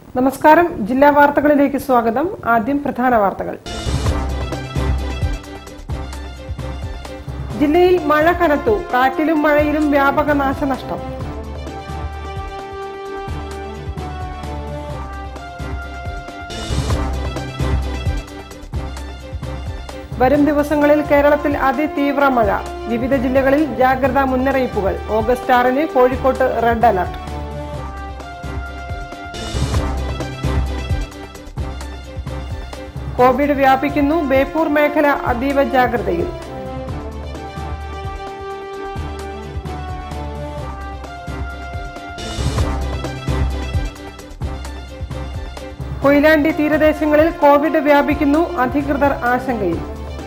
നമസ്കാരം. ജില്ലാ വാർത്തകളിലേക്ക് സ്വാഗതം. ആദ്യം പ്രധാന വാർത്തകൾ. ജില്ലയിൽ മഴ കനത്തു. കാറ്റിലും മഴയിലും വ്യാപക നാശനഷ്ടം. വരും ദിവസങ്ങളിൽ കേരളത്തിൽ അതിതീവ്ര മഴ. വിവിധ ജില്ലകളിൽ ജാഗ്രതാ മുന്നറിയിപ്പുകൾ. ഓഗസ്റ്റ് 6-ന് കോഴിക്കോട്ട് റെഡ് അലർട്ട്. കോവിഡ് വ്യാപിക്കുന്നു. ബേപ്പൂർ മേഖല അതീവ ജാഗ്രതയിൽ. കൊയിലാണ്ടി തീരദേശങ്ങളിൽ കോവിഡ് വ്യാപിക്കുന്നു. അധികൃതർ ആശങ്കയിൽ.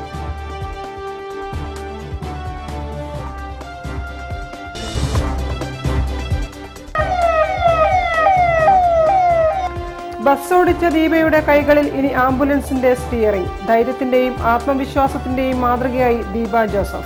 ബസ് ഓടിച്ച ദീപയുടെ കൈകളിൽ ഇനി ആംബുലൻസിന്റെ സ്റ്റിയറിംഗ്. ധൈര്യത്തിന്റെയും ആത്മവിശ്വാസത്തിന്റെയും മാതൃകയായി ദീപ ജോസഫ്.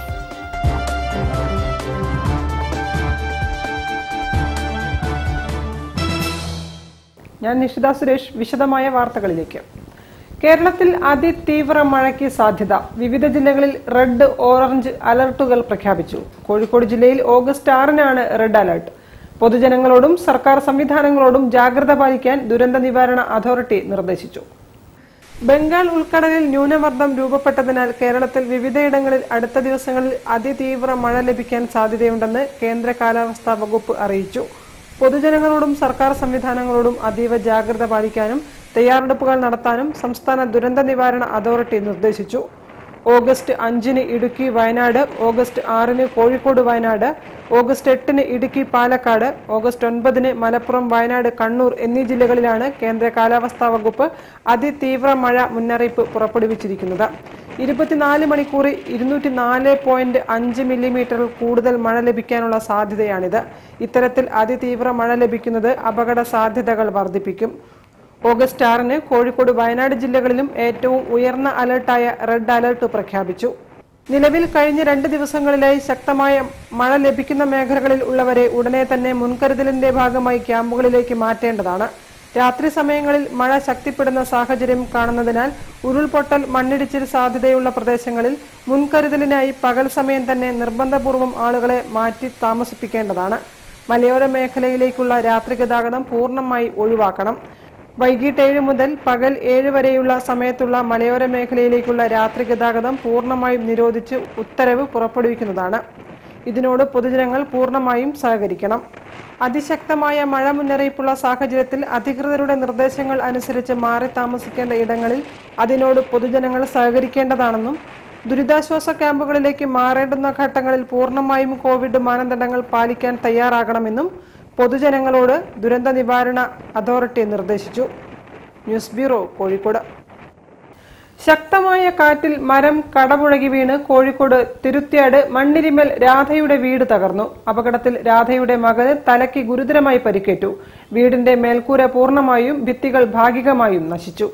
ഞാൻ നിഷിത സുരേഷ്. വിശദമായ വാർത്തകളിലേക്ക്. കേരളത്തിൽ അതിതീവ്ര മഴയ്ക്ക് സാധ്യത. വിവിധ ജില്ലകളിൽ റെഡ്, ഓറഞ്ച് അലർട്ടുകൾ പ്രഖ്യാപിച്ചു. കോഴിക്കോട് ജില്ലയിൽ ഓഗസ്റ്റ് 6-നാണ് റെഡ് അലർട്ട്. പൊതുജനങ്ങളോടും സർക്കാർ സംവിധാനങ്ങളോടും ജാഗ്രത പാലിക്കാൻ ദുരന്ത നിവാരണ അതോറിറ്റി നിർദ്ദേശിച്ചു. ബംഗാൾ ഉൾക്കടലിൽ ന്യൂനമർദ്ദം രൂപപ്പെട്ടതിനാൽ കേരളത്തിൽ വിവിധയിടങ്ങളിൽ അടുത്ത ദിവസങ്ങളിൽ അതിതീവ്ര മഴ ലഭിക്കാൻ സാധ്യതയുണ്ടെന്ന് കേന്ദ്ര കാലാവസ്ഥാ വകുപ്പ് അറിയിച്ചു. പൊതുജനങ്ങളോടും സർക്കാർ സംവിധാനങ്ങളോടും അതീവ ജാഗ്രത പാലിക്കാനും തയ്യാറെടുപ്പുകൾ നടത്താനും സംസ്ഥാന ദുരന്ത നിവാരണ അതോറിറ്റി നിർദ്ദേശിച്ചു. ഓഗസ്റ്റ് 5-ന് ഇടുക്കി, വയനാട്, ഓഗസ്റ്റ് 6-ന് കോഴിക്കോട്, വയനാട്, ഓഗസ്റ്റ് 8-ന് ഇടുക്കി, പാലക്കാട്, ഓഗസ്റ്റ് 9-ന് മലപ്പുറം, വയനാട്, കണ്ണൂർ എന്നീ ജില്ലകളിലാണ് കേന്ദ്ര കാലാവസ്ഥാ വകുപ്പ് അതിതീവ്ര മഴ മുന്നറിയിപ്പ് പുറപ്പെടുവിച്ചിരിക്കുന്നത്. 24 മണിക്കൂറിൽ 204.5 മില്ലിമീറ്ററിൽ കൂടുതൽ മഴ ലഭിക്കാനുള്ള സാധ്യതയാണിത്. ഇത്തരത്തിൽ അതിതീവ്ര മഴ ലഭിക്കുന്നത് അപകട സാധ്യതകൾ വർദ്ധിപ്പിക്കും. ഓഗസ്റ്റ് 6-ന് കോഴിക്കോട്, വയനാട് ജില്ലകളിലും ഏറ്റവും ഉയർന്ന അലർട്ടായ റെഡ് അലർട്ട് പ്രഖ്യാപിച്ചു. നിലവിൽ കഴിഞ്ഞ 2 ദിവസങ്ങളിലായി ശക്തമായ മഴ ലഭിക്കുന്ന മേഖലകളിൽ ഉള്ളവരെ ഉടനെ തന്നെ മുൻകരുതലിന്റെ ഭാഗമായി ക്യാമ്പുകളിലേക്ക് മാറ്റേണ്ടതാണ്. രാത്രി സമയങ്ങളിൽ മഴ ശക്തിപ്പെടുന്ന സാഹചര്യം കാണുന്നതിനാൽ ഉരുൾപൊട്ടൽ, മണ്ണിടിച്ചിൽ സാധ്യതയുള്ള പ്രദേശങ്ങളിൽ മുൻകരുതലിനായി പകൽ സമയം തന്നെ നിർബന്ധപൂർവ്വം ആളുകളെ മാറ്റി താമസിപ്പിക്കേണ്ടതാണ്. മലയോര മേഖലയിലേക്കുള്ള രാത്രി ഗതാഗതം പൂർണ്ണമായി ഒഴിവാക്കണം. വൈകിട്ട് 7 മുതൽ പകൽ 7 വരെയുള്ള സമയത്തുള്ള മലയോര മേഖലയിലേക്കുള്ള രാത്രി ഗതാഗതം പൂർണ്ണമായും നിരോധിച്ച് ഉത്തരവ് പുറപ്പെടുവിക്കുന്നതാണ്. ഇതിനോട് പൊതുജനങ്ങൾ പൂർണ്ണമായും സഹകരിക്കണം. അതിശക്തമായ മഴ മുന്നറിയിപ്പുള്ള സാഹചര്യത്തിൽ അധികൃതരുടെ നിർദ്ദേശങ്ങൾ അനുസരിച്ച് മാറി താമസിക്കേണ്ട ഇടങ്ങളിൽ അതിനോട് പൊതുജനങ്ങൾ സഹകരിക്കേണ്ടതാണെന്നും ദുരിതാശ്വാസ ക്യാമ്പുകളിലേക്ക് മാറേണ്ടുന്ന ഘട്ടങ്ങളിൽ പൂർണ്ണമായും കോവിഡ് മാനദണ്ഡങ്ങൾ പാലിക്കാൻ തയ്യാറാകണമെന്നും പൊതുജനങ്ങളോട് ദുരന്ത നിവാരണ അതോറിറ്റി നിർദ്ദേശിച്ചു. News bureau, Kozhikode. ശക്തമായ കാറ്റിൽ മരം കടപുഴകി വീണ് കോഴിക്കോട് തിരുത്തിയാട് മണ്ണിരിമൽ രാധയുടെ വീട് തകർന്നു. അപകടത്തിൽ രാധയുടെ മകന് തലയ്ക്ക് ഗുരുതരമായി പരിക്കേറ്റു. വീടിന്റെ മേൽക്കൂര പൂർണ്ണമായും ഭിത്തികൾ ഭാഗികമായും നശിച്ചു.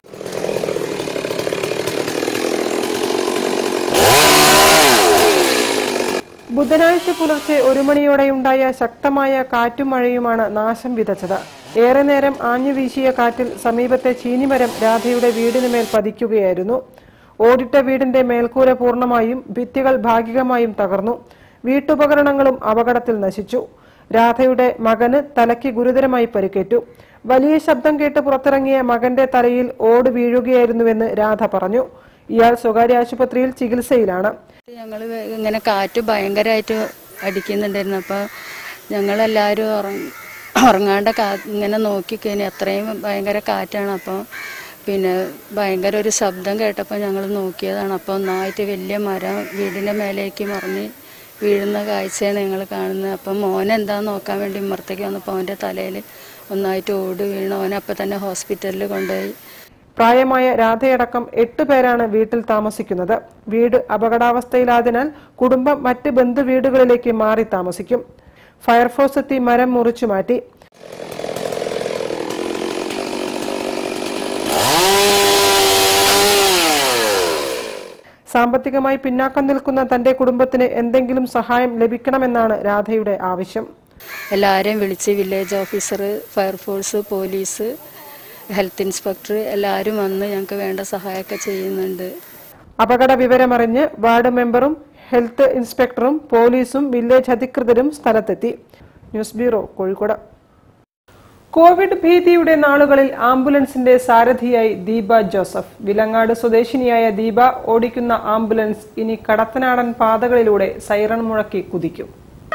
ബുധനാഴ്ച പുലർച്ചെ 1 മണിയോടെയുണ്ടായ ശക്തമായ കാറ്റും മഴയുമാണ് നാശം വിതച്ചത്. ഏറെ നേരം ആഞ്ഞു വീശിയ കാറ്റിൽ സമീപത്തെ ചീനിമരം രാധയുടെ വീടിന് മേൽ പതിക്കുകയായിരുന്നു. ഓടിട്ട വീടിന്റെ മേൽക്കൂര പൂർണ്ണമായും ഭിത്തികൾ ഭാഗികമായും തകർന്നു. വീട്ടുപകരണങ്ങളും അപകടത്തിൽ നശിച്ചു. രാധയുടെ മകന് തലയ്ക്ക് ഗുരുതരമായി പരിക്കേറ്റു. വലിയ ശബ്ദം കേട്ട് പുറത്തിറങ്ങിയ മകന്റെ തലയിൽ ഓട് വീഴുകയായിരുന്നുവെന്ന് രാധ പറഞ്ഞു. ഇയാൾ സ്വകാര്യ ആശുപത്രിയിൽ ചികിത്സയിലാണ്. ഞങ്ങൾ ഇങ്ങനെ കാറ്റ് ഭയങ്കരമായിട്ട് അടിക്കുന്നുണ്ടായിരുന്നു. അപ്പോൾ ഞങ്ങളെല്ലാവരും ഉറങ്ങാണ്ട് ഇങ്ങനെ നോക്കിക്കഴിഞ്ഞാൽ അത്രയും ഭയങ്കര കാറ്റാണ്. അപ്പോൾ പിന്നെ ഭയങ്കര ഒരു ശബ്ദം കേട്ടപ്പോൾ ഞങ്ങൾ നോക്കിയതാണ്. അപ്പോൾ ഒന്നായിട്ട് വലിയ മരം വീടിൻ്റെ മേലേക്ക് മറിഞ്ഞ് വീഴുന്ന കാഴ്ചയാണ് ഞങ്ങൾ കാണുന്നത്. അപ്പം മോനെന്താന്ന് നോക്കാൻ വേണ്ടി ഇമ്മർത്തേക്ക് വന്നപ്പോൾ അവൻ്റെ തലയിൽ ഒന്നായിട്ട് ഓട് വീണു. അവനപ്പം തന്നെ ഹോസ്പിറ്റലിൽ കൊണ്ടുപോയി. പ്രായമായ രാധയടക്കം 8 പേരാണ് വീട്ടിൽ താമസിക്കുന്നത്. വീട് അപകടാവസ്ഥയിലായതിനാൽ കുടുംബം മറ്റ് ബന്ധു വീടുകളിലേക്ക് മാറി താമസിക്കും. ഫയർഫോഴ്സ് എത്തി മരം മുറിച്ചു മാറ്റി. സാമ്പത്തികമായി പിന്നാക്കം നിൽക്കുന്ന തന്റെ കുടുംബത്തിന് എന്തെങ്കിലും സഹായം ലഭിക്കണമെന്നാണ് രാധയുടെ ആവശ്യം. എല്ലാവരെയും വിളിച്ച് village officer, fire force, police, health inspector എല്ലാവരും വന്ന് ഞങ്ങൾക്ക് വേണ്ട സഹായമൊക്കെ ചെയ്യുന്നുണ്ട്. അപകട വിവരമറിഞ്ഞ് വാർഡ് മെമ്പറും ഹെൽത്ത് ഇൻസ്പെക്ടറും പോലീസും വില്ലേജ് അധികൃതരും സ്ഥലത്തെത്തി. News bureau, Kozhikode. കോവിഡ് ഭീതിയുടെ നാളുകളിൽ ആംബുലൻസിന്റെ സാരഥിയായി ദീപ ജോസഫ്. വിലങ്ങാട് സ്വദേശിനിയായ ദീപ ഓടിക്കുന്ന ആംബുലൻസ് ഇനി കടത്തനാടൻ പാതകളിലൂടെ സൈറൺ മുഴക്കി കുതിക്കും.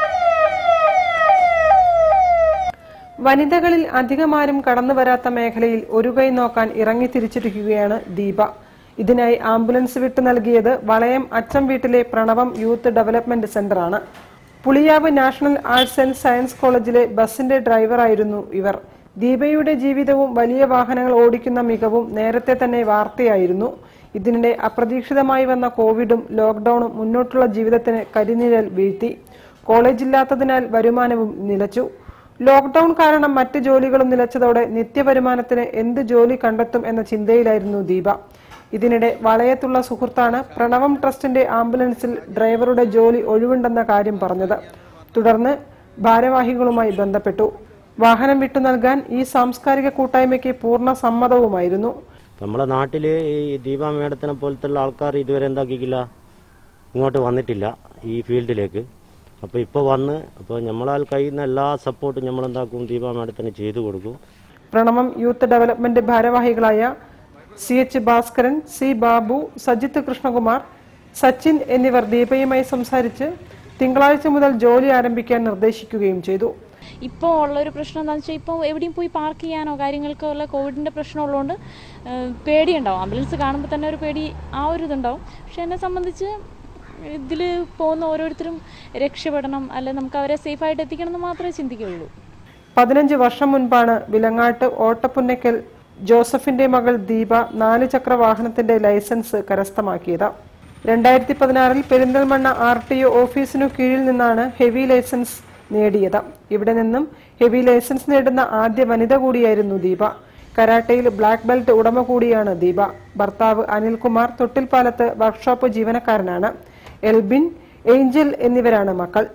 വനിതകളിൽ അധികമാരും കടന്നുവരാത്ത മേഖലയിൽ ഒരു കൈ നോക്കാൻ ഇറങ്ങിത്തിരിച്ചിരിക്കുകയാണ് ദീപ. ഇതിനായി ആംബുലൻസ് വിട്ടു നൽകിയത് വളയം അച്ചം വീട്ടിലെ പ്രണവം യൂത്ത് ഡെവലപ്മെന്റ് സെന്ററാണ്. Puliyav national arts and science കോളേജിലെ ബസിന്റെ ഡ്രൈവറായിരുന്നു ഇവർ. ദീപയുടെ ജീവിതവും വലിയ വാഹനങ്ങൾ ഓടിക്കുന്ന മികവും നേരത്തെ തന്നെ വാർത്തയായിരുന്നു. ഇതിനിടെ അപ്രതീക്ഷിതമായി വന്ന കോവിഡും ലോക്ഡൌണും മുന്നോട്ടുള്ള ജീവിതത്തിന് കരിനിഴൽ വീഴ്ത്തി. കോളേജില്ലാത്തതിനാൽ വരുമാനവും നിലച്ചു. ലോക്ഡൌൺ കാരണം മറ്റ് ജോലികളും നിലച്ചതോടെ നിത്യവരുമാനത്തിന് എന്ത് ജോലി കണ്ടെത്തും എന്ന ചിന്തയിലായിരുന്നു ദീപ. ഇതിനിടെ വളയത്തുള്ള സുഹൃത്താണ് പ്രണവം ട്രസ്റ്റിന്റെ ആംബുലൻസിൽ ഡ്രൈവറുടെ ജോലി ഒഴിവുണ്ടെന്ന കാര്യം പറഞ്ഞത്. തുടർന്ന് ഭാരവാഹികളുമായി ബന്ധപ്പെട്ടു. വാഹനം വിട്ടു നൽകാൻ ഈ സാംസ്കാരിക കൂട്ടായ്മയ്ക്ക് പൂർണ്ണ സമ്മതവുമായിരുന്നു. നമ്മുടെ നാട്ടില് ഈ ദീപ മേഡത്തിനെ പോലത്തെ ആൾക്കാർ ഇതുവരെ എന്താക്കിക്കില്ല, ഇങ്ങോട്ട് വന്നിട്ടില്ല ഈ ഫീൽഡിലേക്ക്. അപ്പോൾ ഇപ്പോൾ വന്ന് അപ്പോൾ നമ്മളാൽ കഴിയുന്ന എല്ലാ സപ്പോർട്ടും നമ്മളെന്താക്കും ദീപ മേഡത്തിന് ചെയ്തു കൊടുക്കും. പ്രണവം യൂത്ത് ഡെവലപ്മെന്റ് ഭാരവാഹികളായ CH ഭാസ്കരൻ, C ബാബു, സജിത്ത് കൃഷ്ണകുമാർ, സച്ചിൻ എന്നിവർ ദീപയുമായി സംസാരിച്ച് തിങ്കളാഴ്ച മുതൽ ജോലി ആരംഭിക്കാൻ നിർദ്ദേശിക്കുകയും ചെയ്തു. ഇപ്പോൾ ഉള്ളൊരു പ്രശ്നം എന്താണെന്ന് വെച്ചാൽ ഇപ്പോൾ എവിടെയും പോയി പാർക്ക് ചെയ്യാനോ കാര്യങ്ങൾക്കോ ഉള്ള കോവിഡിൻ്റെ പ്രശ്നമുള്ളതുകൊണ്ട് പേടിയുണ്ടാവും. ആംബുലൻസ് കാണുമ്പോൾ തന്നെ ഒരു പേടി, ആ ഒരു ഇതുണ്ടാവും. പക്ഷെ എന്നെ സംബന്ധിച്ച് ഇതിൽ പോകുന്ന ഓരോരുത്തരും രക്ഷപ്പെടണം, അല്ലെ നമുക്ക് അവരെ സേഫായിട്ട് എത്തിക്കണം എന്ന് മാത്രമേ ചിന്തിക്കുകയുള്ളൂ. 15 വർഷം മുൻപാണ് വിലങ്ങാട്ട് ഓട്ടപ്പുന്നക്കൽ ജോസഫിന്റെ മകൾ ദീപ 4 ചക്ര വാഹനത്തിന്റെ ലൈസൻസ് കരസ്ഥമാക്കിയത്. 2016 പെരിന്തൽമണ്ണ RTO ഓഫീസിനു കീഴിൽ നിന്നാണ് ഹെവി ലൈസൻസ് നേടിയത്. ഇവിടെ നിന്നും ഹെവി ലൈസൻസ് നേടുന്ന ആദ്യ വനിത കൂടിയായിരുന്നു ദീപ. കരാട്ടയിൽ ബ്ലാക്ക് ബെൽറ്റ് ഉടമ കൂടിയാണ് ദീപ. ഭർത്താവ് അനിൽകുമാർ തൊട്ടിൽപ്പാലത്ത് വർക്ക്ഷോപ്പ് ജീവനക്കാരനാണ്. എൽബിൻ, ഏഞ്ചൽ എന്നിവരാണ് മക്കൾ.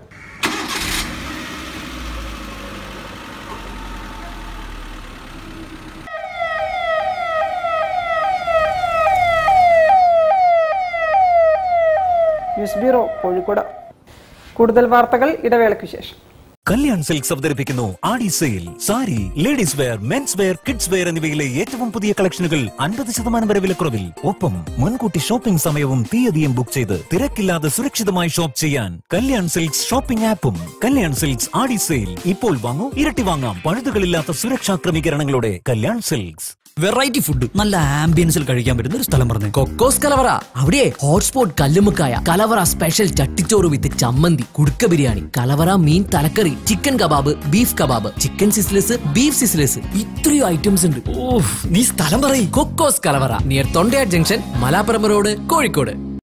News bureau, Kozhikode. കൂടുതൽ വാർത്തകൾ ഇടവേളയ്ക്ക് ശേഷം. കല്യാൺ സിൽക്സ് അവതരിപ്പിക്കുന്നു Aadi sale. Sari, ladies wear, men's wear, kids wear എന്നിവയിലെ ഏറ്റവും പുതിയ കളക്ഷനുകൾ 50% വരെ വിലക്കുറവിൽ. ഒപ്പം മുൻകൂട്ടി ഷോപ്പിംഗ് സമയവും തീയതിയും ബുക്ക് ചെയ്ത് തിരക്കില്ലാതെ സുരക്ഷിതമായി ഷോപ്പ് ചെയ്യാൻ കല്യാൺ സിൽക്സ് ഷോപ്പിംഗ് ആപ്പും. Kalyan Silks Aadi sale. ഇപ്പോൾ വാങ്ങൂ, ഇരട്ടി വാങ്ങാം. പഴുതുകളില്ലാത്ത സുരക്ഷാ ക്രമീകരണങ്ങളോടെ കല്യാൺ സിൽക്സ്. വെറൈറ്റി ഫുഡ് നല്ല ആംബിയൻസിൽ കഴിക്കാൻ പറ്റുന്ന ഒരു സ്ഥലം പറഞ്ഞു. കൊക്കോസ് കലവറ. അവിടെ ഹോട്ട്സ്പോട്ട് കല്ലുമുക്കായ, കലവറ സ്പെഷ്യൽ ചട്ടിച്ചോറ് വിത്ത് ചമ്മന്തി, കുടുക്ക ബിരിയാണി, കലവറ മീൻ തലക്കറി, chicken kebab, beef kebab, chicken sizzlers, beef sizzlers, ഇത്രയും ഐറ്റംസ് ഉണ്ട്. ഓഹ്, നീ സ്ഥലം പറയും. Kokkos Kalavara, near Thondayad junction, Malaparamba road, Kozhikode.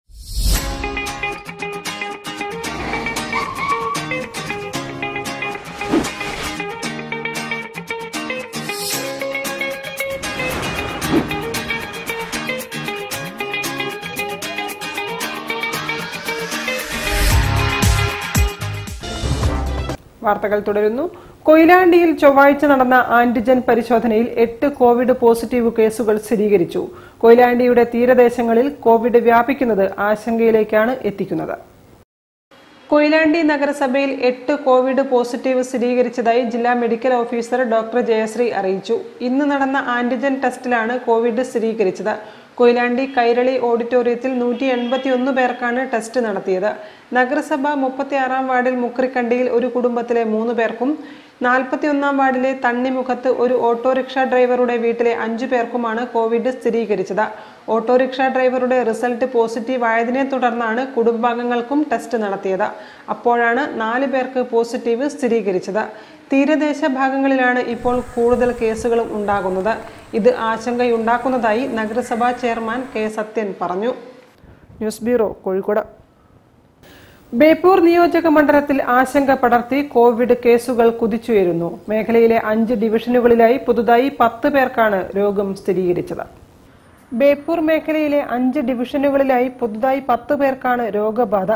വാർത്തകൾ തുടരുന്നു. കൊയിലാണ്ടിയിൽ ചൊവ്വാഴ്ച നടന്ന ആന്റിജൻ പരിശോധനയിൽ 8 കോവിഡ് പോസിറ്റീവ് കേസുകൾ സ്ഥിരീകരിച്ചു. കൊയിലാണ്ടിയുടെ തീരദേശങ്ങളിൽ കോവിഡ് വ്യാപിക്കുന്നത് ആശങ്കയിലേക്കാണ് എത്തിക്കുന്നത്. കൊയിലാണ്ടി നഗരസഭയിൽ 8 കോവിഡ് പോസിറ്റീവ് സ്ഥിരീകരിച്ചതായി ജില്ലാ മെഡിക്കൽ ഓഫീസർ ഡോക്ടർ ജയശ്രീ അറിയിച്ചു. ഇന്ന് നടന്ന ആന്റിജൻ ടെസ്റ്റിലാണ് കോവിഡ് സ്ഥിരീകരിച്ചത്. കൊയിലാണ്ടി കൈരളി ഓഡിറ്റോറിയത്തിൽ 181 പേർക്കാണ് ടെസ്റ്റ് നടത്തിയത്. നഗരസഭ 36-ാം വാർഡിൽ മുക്രിക്കണ്ടിയിൽ ഒരു കുടുംബത്തിലെ 3 പേർക്കും 41-ാം വാർഡിലെ തണ്ണിമുഖത്ത് ഒരു ഓട്ടോറിക്ഷ ഡ്രൈവറുടെ വീട്ടിലെ 5 പേർക്കുമാണ് കോവിഡ് സ്ഥിരീകരിച്ചത്. ഓട്ടോറിക്ഷ ഡ്രൈവറുടെ റിസൾട്ട് പോസിറ്റീവ് ആയതിനെ തുടർന്നാണ് കുടുംബാംഗങ്ങൾക്കും ടെസ്റ്റ് നടത്തിയത്. അപ്പോഴാണ് 4 പേർക്ക് പോസിറ്റീവ് സ്ഥിരീകരിച്ചത്. തീരദേശ ഭാഗങ്ങളിലാണ് ഇപ്പോൾ കൂടുതൽ കേസുകളും ഉണ്ടാകുന്നത്. ഇത് ആശങ്കയുണ്ടാക്കുന്നതായി നഗരസഭാ ചെയർമാൻ കെ സത്യൻ പറഞ്ഞു. News bureau, Kozhikode. ബേപ്പൂർ നിയോജക മണ്ഡലത്തിൽ ആശങ്ക പടർത്തി കോവിഡ് കേസുകൾ കുതിച്ചുയരുന്നു. മേഖലയിലെ 5 ഡിവിഷനുകളിലായി പുതുതായി 10 പേർക്കാണ് രോഗം സ്ഥിരീകരിച്ചത്. ബേപ്പൂർ മേഖലയിലെ 5 ഡിവിഷനുകളിലായി പുതുതായി 10 പേർക്കാണ് രോഗബാധ.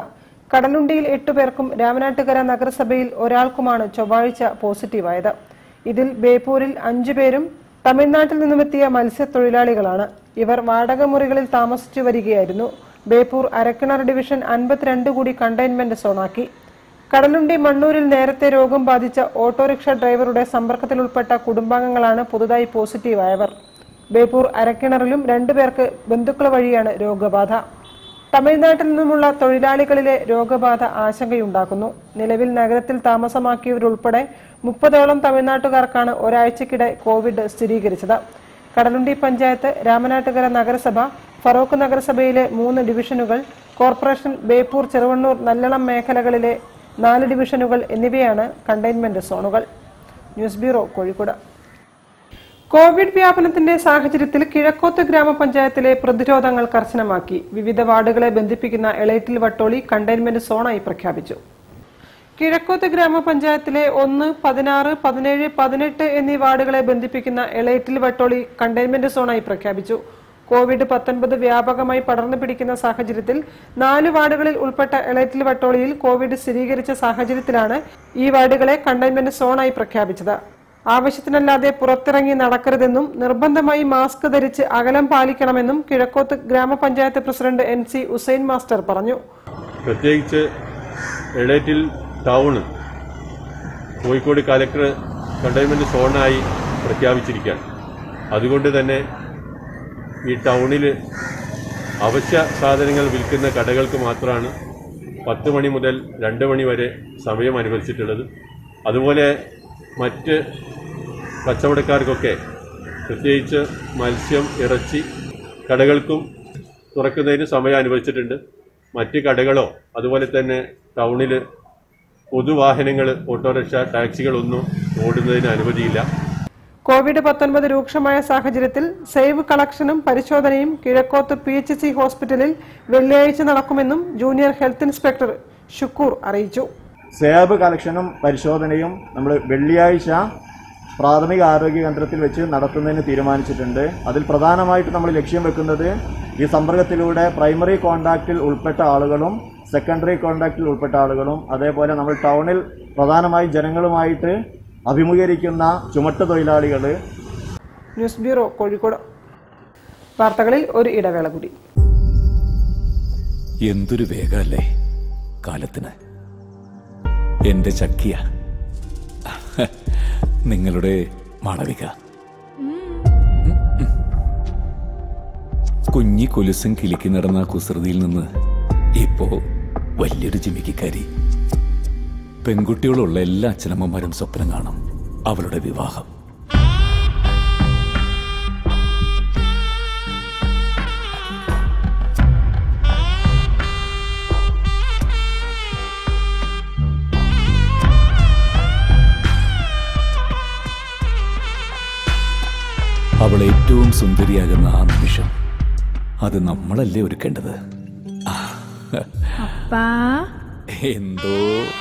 കടലുണ്ടിയിൽ 8 പേർക്കും രാമനാട്ടുകര നഗരസഭയിൽ ഒരാൾക്കുമാണ് ചൊവ്വാഴ്ച പോസിറ്റീവായത്. ഇതിൽ ബേപ്പൂരിൽ 5 പേരും തമിഴ്നാട്ടിൽ നിന്നുമെത്തിയ മത്സ്യത്തൊഴിലാളികളാണ്. ഇവർ വാടക മുറികളിൽ താമസിച്ചു വരികയായിരുന്നു. ബേപ്പൂർ അരക്കിണർ ഡിവിഷൻ 52 കൂടി കണ്ടെയ്ൻമെന്റ് സോണാക്കി. കടലുണ്ടി മണ്ണൂരിൽ നേരത്തെ രോഗം ബാധിച്ച ഓട്ടോറിക്ഷ ഡ്രൈവറുടെ സമ്പർക്കത്തിൽ ഉൾപ്പെട്ട കുടുംബാംഗങ്ങളാണ് പുതുതായി പോസിറ്റീവായവർ. ബേപ്പൂർ അരക്കിണറിലും 2 പേർക്ക് ബന്ധുക്കൾ വഴിയാണ് രോഗബാധ. തമിഴ്നാട്ടിൽ നിന്നുമുള്ള തൊഴിലാളികളിലെ രോഗബാധ ആശങ്കയുണ്ടാക്കുന്നു. നിലവിൽ നഗരത്തിൽ താമസമാക്കിയവരുൾപ്പെടെ 30ഓളം തമിഴ്നാട്ടുകാർക്കാണ് ഒരാഴ്ചക്കിടെ കോവിഡ് സ്ഥിരീകരിച്ചത്. കടലുണ്ടി പഞ്ചായത്ത്, രാമനാട്ടുകര നഗരസഭ, ഫറോക്ക് നഗരസഭയിലെ 3 ഡിവിഷനുകൾ, കോർപ്പറേഷൻ, ബേപ്പൂർ, ചെറുവണ്ണൂർ, നല്ലളം മേഖലകളിലെ 4 ഡിവിഷനുകൾ എന്നിവയാണ് കണ്ടെയ്ൻമെന്റ് സോണുകൾ. News bureau, Kozhikode. കോവിഡ് വ്യാപനത്തിന്റെ സാഹചര്യത്തിൽ കിഴക്കോത്ത് ഗ്രാമപഞ്ചായത്തിലെ പ്രതിരോധങ്ങൾ കർശനമാക്കി. വിവിധ വാർഡുകളെ ബന്ധിപ്പിക്കുന്ന എളേറ്റിൽ വട്ടോളി കണ്ടെയ്ൻമെന്റ് സോണായി പ്രഖ്യാപിച്ചു. കിഴക്കോത്ത് ഗ്രാമപഞ്ചായത്തിലെ 1, 16, 17, 18 എന്നീ വാർഡുകളെ ബന്ധിപ്പിക്കുന്ന എളേറ്റിൽ വട്ടോളി കണ്ടെയ്ൻമെന്റ് സോണായി പ്രഖ്യാപിച്ചു. കോവിഡ്-19 വ്യാപകമായി പടർന്നു പിടിക്കുന്ന സാഹചര്യത്തിൽ 4 വാർഡുകളിൽ ഉൾപ്പെട്ട എളേറ്റിൽ വട്ടോളിയിൽ കോവിഡ് സ്ഥിരീകരിച്ച സാഹചര്യത്തിലാണ് ഈ വാർഡുകളെ കണ്ടെയ്ൻമെന്റ് സോണായി പ്രഖ്യാപിച്ചത്. ആവശ്യത്തിനല്ലാതെ പുറത്തിറങ്ങി നടക്കരുതെന്നും നിർബന്ധമായി മാസ്ക് ധരിച്ച് അകലം പാലിക്കണമെന്നും കിഴക്കോത്ത് ഗ്രാമപഞ്ചായത്ത് പ്രസിഡന്റ് NC ഉസൈൻ മാസ്റ്റർ പറഞ്ഞു. പ്രത്യേകിച്ച് Elettil town Kozhikode collector containment സോണായി പ്രഖ്യാപിച്ചിരിക്കുകയാണ്. അതുകൊണ്ട് തന്നെ ഈ ടൗണിൽ അവശ്യ സാധനങ്ങൾ വിൽക്കുന്ന കടകൾക്ക് മാത്രമാണ് 10 മണി മുതൽ 2 മണി വരെ സമയം അനുവദിച്ചിട്ടുള്ളത്. അതുപോലെ മറ്റ് കച്ചവടക്കാർക്കൊക്കെ പ്രത്യേകിച്ച് മത്സ്യം, ഇറച്ചി കടകൾക്കും തുറക്കുന്നതിന് സമയം അനുവദിച്ചിട്ടുണ്ട്. മറ്റ് കടകളോ അതുപോലെ തന്നെ ടൗണിൽ പൊതുവാഹനങ്ങൾ, ഓട്ടോറിക്ഷ, ടാക്സികളൊന്നും ഓടുന്നതിന് അനുമതിയില്ല. കോവിഡ്-19 രൂക്ഷമായ സാഹചര്യത്തിൽ സേവ് കളക്ഷനും പരിശോധനയും കിഴക്കോത്ത് PHC ഹോസ്പിറ്റലിൽ വെള്ളിയാഴ്ച നടക്കുമെന്നും ജൂനിയർ ഹെൽത്ത് ഇൻസ്പെക്ടർ ഷുക്കൂർ അറിയിച്ചു. സേവ് കളക്ഷനും പരിശോധനയും നമ്മൾ വെള്ളിയാഴ്ച പ്രാഥമിക ആരോഗ്യ കേന്ദ്രത്തിൽ വെച്ച് നടത്തുന്നതിന് തീരുമാനിച്ചിട്ടുണ്ട്. അതിൽ പ്രധാനമായിട്ട് നമ്മൾ ലക്ഷ്യം വെക്കുന്നത് ഈ സമ്പർക്കത്തിലൂടെ പ്രൈമറി കോൺടാക്റ്റിൽ ഉൾപ്പെട്ട ആളുകളും സെക്കൻഡറി കോൺടാക്റ്റിൽ ഉൾപ്പെട്ട ആളുകളും അതേപോലെ നമ്മൾ ടൗണിൽ പ്രധാനമായും ജനങ്ങളുമായിട്ട് അഭിമുഖീകരിക്കുന്ന ചുമട്ട് തൊഴിലാളികൾ. News bureau, Kozhikode. വാർത്തകളിൽ ഒരു ഇടവേള കൂടി. എന്തൊരു വേഗമല്ലേ കാലത്തിന്. എന്റെ ചക്കിയ നിങ്ങളുടെ മാളവിക കുഞ്ഞി കൊലുസും കിളിക്കി നടന്ന കുസൃതിയിൽ നിന്ന് ഇപ്പോ വലിയൊരു ജിമിക്കാരി. പെൺകുട്ടികളുള്ള എല്ലാ അച്ഛനമ്മമാരും സ്വപ്നം കാണും അവളുടെ വിവാഹം. അവൾ ഏറ്റവും സുന്ദരിയാകുന്ന ആ നിമിഷം അത് നമ്മളല്ലേ ഒരുക്കേണ്ടത്. എന്തോ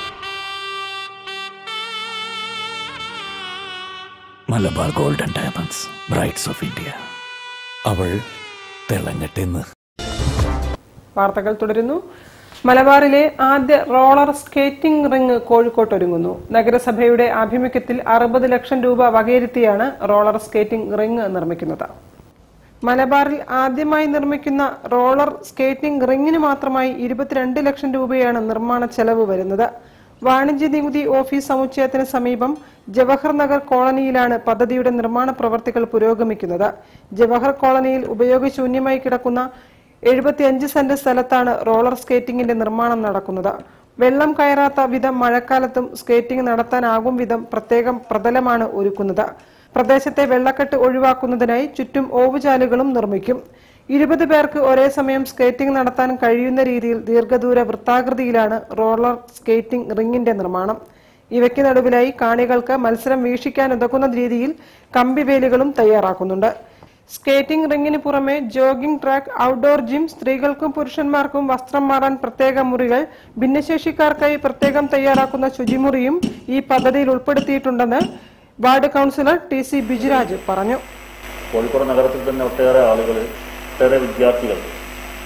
Malabar golden diamonds, brides of India. അവൾ തിളങ്ങട്ടെന്ന്. വാർത്തകൾ തുടരുന്നു. മലബാറിലെ ആദ്യ റോളർ സ്കേറ്റിംഗ് റിംഗ് കോഴിക്കോട്ട് ഒരുങ്ങുന്നു. നഗരസഭയുടെ ആഭിമുഖ്യത്തിൽ 60 ലക്ഷം രൂപ വകയിരുത്തിയാണ് റോളർ സ്കേറ്റിംഗ് റിംഗ് നിർമ്മിക്കുന്നത്. മലബാറിൽ ആദ്യമായി നിർമ്മിക്കുന്ന റോളർ സ്കേറ്റിംഗ് റിംഗിന് മാത്രമായി 22 ലക്ഷം രൂപയാണ് നിർമ്മാണ ചെലവ് വരുന്നത്. വാണിജ്യ നികുതി ഓഫീസ് സമുച്ചയത്തിന് സമീപം ജവഹർ നഗർ കോളനിയിലാണ് പദ്ധതിയുടെ നിർമ്മാണ പ്രവർത്തികൾ പുരോഗമിക്കുന്നത്. ജവഹർ കോളനിയിൽ ഉപയോഗശൂന്യമായി കിടക്കുന്ന 75 സെന്റ് സ്ഥലത്താണ് റോളർ സ്കേറ്റിംഗിന്റെ നിർമ്മാണം നടക്കുന്നത്. വെള്ളം കയറാത്ത വിധം മഴക്കാലത്തും സ്കേറ്റിംഗ് നടത്താനാകും വിധം പ്രത്യേകം പ്രതലമാണ് ഒരുക്കുന്നത്. പ്രദേശത്തെ വെള്ളക്കെട്ട് ഒഴിവാക്കുന്നതിനായി ചുറ്റും ഓവുചാലുകളും നിർമ്മിക്കും. 20 പേർക്ക് ഒരേ സമയം സ്കേറ്റിംഗ് നടത്താൻ കഴിയുന്ന രീതിയിൽ ദീർഘദൂര വൃത്താകൃതിയിലാണ് റോളർ സ്കേറ്റിംഗ് റിംഗിന്റെ നിർമ്മാണം. ഇവയ്ക്ക് നടുവിലായി കാണികൾക്ക് മത്സരം വീക്ഷിക്കാനുതകുന്ന രീതിയിൽ കമ്പിവേലികളും തയ്യാറാക്കുന്നുണ്ട്. സ്കേറ്റിംഗ് റിംഗിന് പുറമെ ജോഗിംഗ് ട്രാക്ക്, ഔട്ട്ഡോർ ജിം, സ്ത്രീകൾക്കും പുരുഷന്മാർക്കും വസ്ത്രം മാറാൻ പ്രത്യേക മുറികൾ, ഭിന്നശേഷിക്കാർക്കായി പ്രത്യേകം തയ്യാറാക്കുന്ന ശുചിമുറിയും ഈ പദ്ധതിയിൽ ഉൾപ്പെടുത്തിയിട്ടുണ്ടെന്ന് വാർഡ് കൗൺസിലർ TC ബിജുരാജ് പറഞ്ഞു. കോഴിക്കോട് നഗരത്തിൽ തന്നെ ഒട്ടേറെ ആളുകൾ, ഒട്ടേറെ വിദ്യാർത്ഥികൾ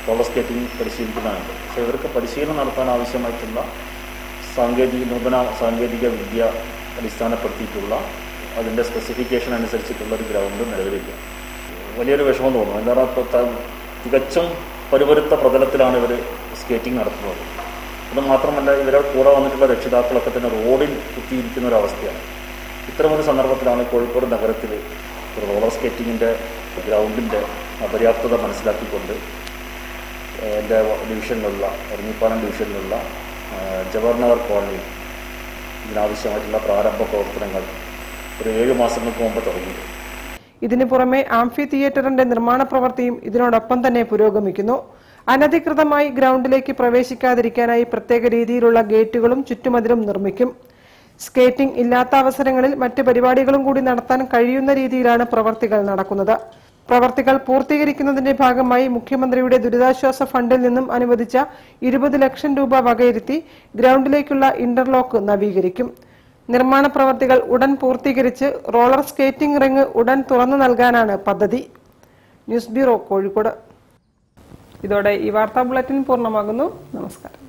റോളർ സ്കേറ്റിംഗ് പരിശീലിക്കുന്നതുണ്ട്. പക്ഷേ ഇവർക്ക് പരിശീലനം നടത്താൻ ആവശ്യമായിട്ടുള്ള നൂതന സാങ്കേതിക വിദ്യ അടിസ്ഥാനപ്പെടുത്തിയിട്ടുള്ള അതിൻ്റെ സ്പെസിഫിക്കേഷൻ അനുസരിച്ചിട്ടുള്ളൊരു ഗ്രൗണ്ട് നിലവിലില്ല. വലിയൊരു വിഷമം തോന്നും. എന്താണ് തികച്ചും പരുപരുത്ത പ്രതലത്തിലാണ് ഇവർ സ്കേറ്റിംഗ് നടത്തുന്നത്. അത് മാത്രമല്ല ഇവരുടെ കൂടെ വന്നിട്ടുള്ള രക്ഷിതാക്കളൊക്കെ തന്നെ റോഡിൽ കുത്തിയിരിക്കുന്ന ഒരവസ്ഥയാണ്. ഇത്തരമൊരു സന്ദർഭത്തിലാണ് കോഴിക്കോട് നഗരത്തിൽ റോളർ സ്കേറ്റിങ്ങിൻ്റെ ഗ്രൗണ്ടിൻ്റെ അപര്യാപ്തത മനസ്സിലാക്കിക്കൊണ്ട് എൻ്റെ ഡിവിഷനിലുള്ള എരഞ്ഞിപ്പാലം ഡിവിഷനിലുള്ള ജവഹർനഗർ കോളനിയിൽ ഇതിനാവശ്യമായിട്ടുള്ള പ്രാരംഭ പ്രവർത്തനങ്ങൾ ഒരു 7 മാസങ്ങൾക്ക് മുമ്പ് തുടങ്ങി. ഇതിനു പുറമെ ആംഫി തിയേറ്ററിന്റെ നിർമ്മാണ പ്രവൃത്തിയും ഇതിനോടൊപ്പം തന്നെ പുരോഗമിക്കുന്നു. അനധികൃതമായി ഗ്രൗണ്ടിലേക്ക് പ്രവേശിക്കാതിരിക്കാനായി പ്രത്യേക രീതിയിലുള്ള ഗേറ്റുകളും ചുറ്റുമതിലും നിർമ്മിക്കും. സ്കേറ്റിംഗ് ഇല്ലാത്ത അവസരങ്ങളിൽ മറ്റ് പരിപാടികളും കൂടി നടത്താൻ കഴിയുന്ന രീതിയിലാണ് പ്രവർത്തികൾ നടക്കുന്നത്. പ്രവർത്തികൾ പൂർത്തീകരിക്കുന്നതിന്റെ ഭാഗമായി മുഖ്യമന്ത്രിയുടെ ദുരിതാശ്വാസ ഫണ്ടിൽ നിന്നും അനുവദിച്ച 20 ലക്ഷം രൂപ വകയിരുത്തി ഗ്രൗണ്ടിലേക്കുള്ള ഇന്റർലോക്ക് നവീകരിക്കും. നിർമ്മാണ പ്രവർത്തികൾ ഉടൻ പൂർത്തീകരിച്ച് റോളർ സ്കേറ്റിംഗ് റിംഗ് ഉടൻ തുറന്നു നൽകാനാണ് പദ്ധതി. News bureau, Kozhikode. ഇതോടെ ഈ വാർത്താ ബുള്ളറ്റിൻ പൂർണ്ണമാകുന്നു. നമസ്കാരം.